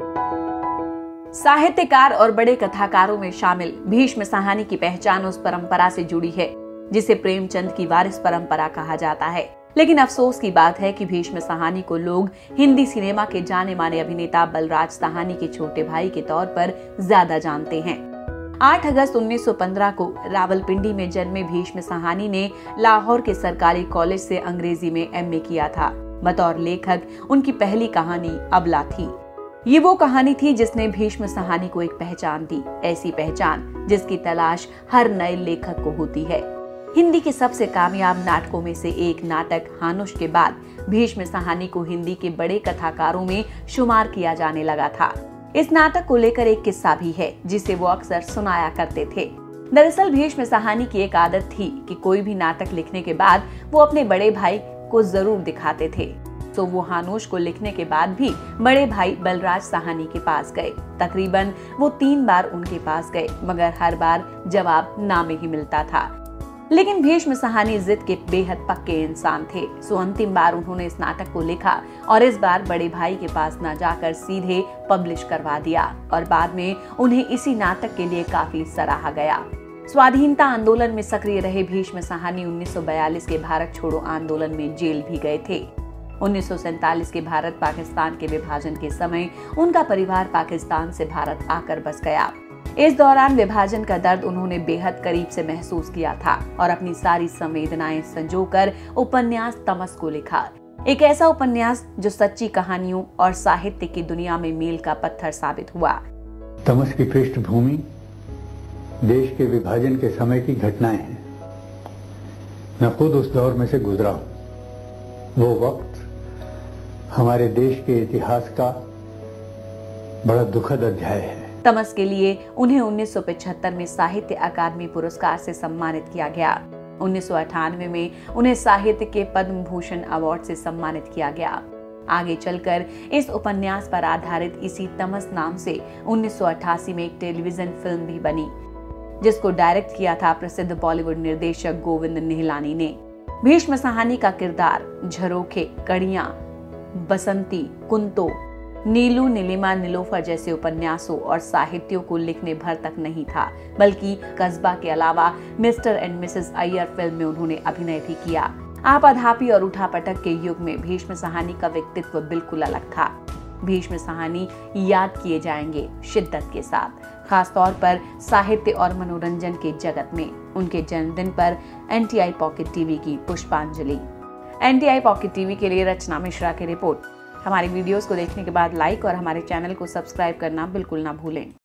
साहित्यकार और बड़े कथाकारों में शामिल भीष्म साहनी की पहचान उस परंपरा से जुड़ी है जिसे प्रेमचंद की वारिस परंपरा कहा जाता है। लेकिन अफसोस की बात है कि भीष्म साहनी को लोग हिंदी सिनेमा के जाने माने अभिनेता बलराज साहनी के छोटे भाई के तौर पर ज्यादा जानते हैं। 8 अगस्त 1915 को रावलपिंडी में जन्मे भीष्म साहनी ने लाहौर के सरकारी कॉलेज से अंग्रेजी में MA किया था। बतौर लेखक उनकी पहली कहानी अबला थी। ये वो कहानी थी जिसने भीष्म साहनी को एक पहचान दी, ऐसी पहचान जिसकी तलाश हर नए लेखक को होती है। हिंदी के सबसे कामयाब नाटकों में से एक नाटक हानुश के बाद भीष्म साहनी को हिंदी के बड़े कथाकारों में शुमार किया जाने लगा था। इस नाटक को लेकर एक किस्सा भी है जिसे वो अक्सर सुनाया करते थे। दरअसल भीष्म साहनी की एक आदत थी कि कोई भी नाटक लिखने के बाद वो अपने बड़े भाई को जरूर दिखाते थे। तो वो हानुश को लिखने के बाद भी बड़े भाई बलराज साहनी के पास गए। तकरीबन वो 3 बार उनके पास गए, मगर हर बार जवाब ना में ही मिलता था। लेकिन भीष्म साहनी जिद के बेहद पक्के इंसान थे। सो अंतिम बार उन्होंने इस नाटक को लिखा और इस बार बड़े भाई के पास न जाकर सीधे पब्लिश करवा दिया और बाद में उन्हें इसी नाटक के लिए काफी सराहा गया। स्वाधीनता आंदोलन में सक्रिय रहे भीष्म साहनी 1942 के भारत छोड़ो आंदोलन में जेल भी गए थे। 1947 के भारत पाकिस्तान के विभाजन के समय उनका परिवार पाकिस्तान से भारत आकर बस गया। इस दौरान विभाजन का दर्द उन्होंने बेहद करीब से महसूस किया था और अपनी सारी संवेदनाएं संजोकर उपन्यास तमस को लिखा। एक ऐसा उपन्यास जो सच्ची कहानियों और साहित्य की दुनिया में मील का पत्थर साबित हुआ। तमस की पृष्ठभूमि देश के विभाजन के समय की घटनाएं हैं। मैं खुद उस दौर में से गुजरा हूं। वो वक्त हमारे देश के इतिहास का बड़ा दुखद अध्याय है। तमस के लिए उन्हें 1975 में साहित्य अकादमी पुरस्कार से सम्मानित किया गया। 1998 में उन्हें साहित्य के पद्म भूषण अवार्ड से सम्मानित किया गया। आगे चलकर इस उपन्यास पर आधारित इसी तमस नाम से 1988 में एक टेलीविजन फिल्म भी बनी, जिसको डायरेक्ट किया था प्रसिद्ध बॉलीवुड निर्देशक गोविंद निहलानी ने। भीष्म साहनी का किरदार झरोखे, कड़ियां, बसंती, कुंतो, नीलू, नीलिमा, नीलोफर जैसे उपन्यासों और साहित्यों को लिखने भर तक नहीं था, बल्कि कस्बा के अलावा Mr and Mrs Iyer film में उन्होंने अभिनय भी किया। आपाधापी और उठापटक के युग में भीष्म साहनी का व्यक्तित्व बिल्कुल अलग था। भीष्म साहनी याद किए जाएंगे शिद्दत के साथ, खासतौर पर साहित्य और मनोरंजन के जगत में। उनके जन्मदिन पर NTI पॉकेट टीवी की पुष्पांजलि। NTI पॉकेट टीवी के लिए रचना मिश्रा की रिपोर्ट। हमारी वीडियोस को देखने के बाद लाइक और हमारे चैनल को सब्सक्राइब करना बिल्कुल ना भूलें।